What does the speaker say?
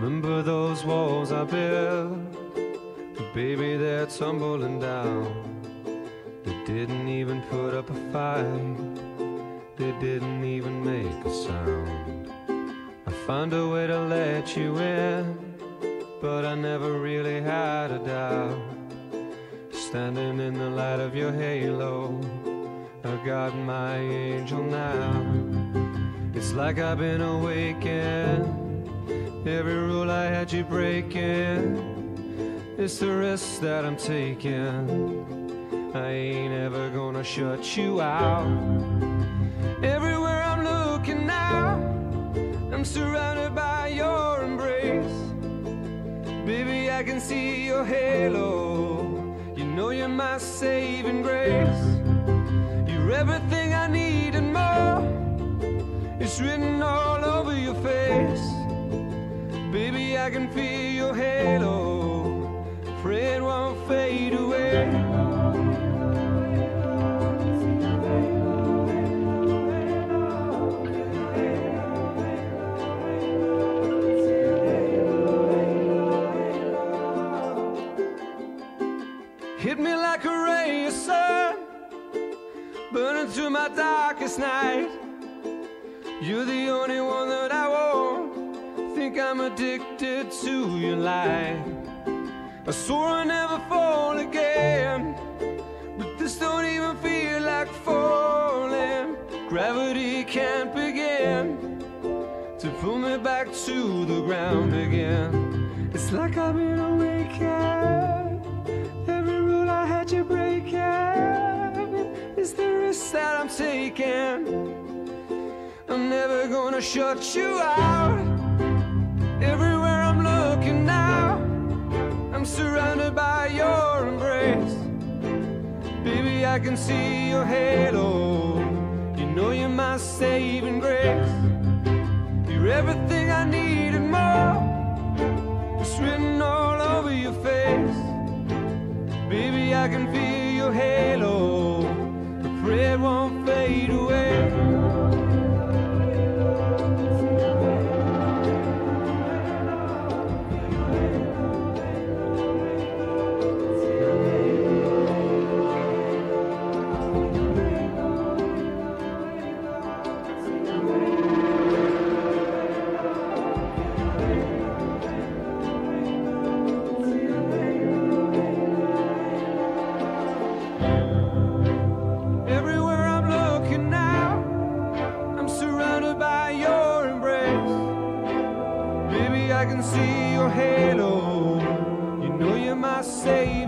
Remember those walls I built? Baby, they're tumbling down. They didn't even put up a fight. They didn't even make a sound. I found a way to let you in, but I never really had a doubt. Standing in the light of your halo, I got my angel now. It's like I've been awakened. Every rule I had you breaking, it's the risk that I'm taking. I ain't ever gonna shut you out. Everywhere I'm looking now, I'm surrounded by your embrace. Baby, I can see your halo. You know you're my saving grace. You're everything I need and more. It's written all over your face. Baby, I can feel your halo. Pray it won't fade away. Hit me like a ray of sun, burning through my darkest night. You're the only one that I want. Think I'm addicted to your light. I swore I'd never fall again, but this don't even feel like falling. Gravity can't begin to pull me back to the ground again. It's like I've been awakened. Every rule I had you breaking, it's the risk that I'm taking. I'm never gonna shut you out. Everywhere I'm looking now, I'm surrounded by your embrace. Baby, I can see your halo. You know you're my saving grace. You're everything I need and more. It's written all over your face. Baby, I can feel your halo. I pray it won't fade away. I can see your halo. You know you're my savior.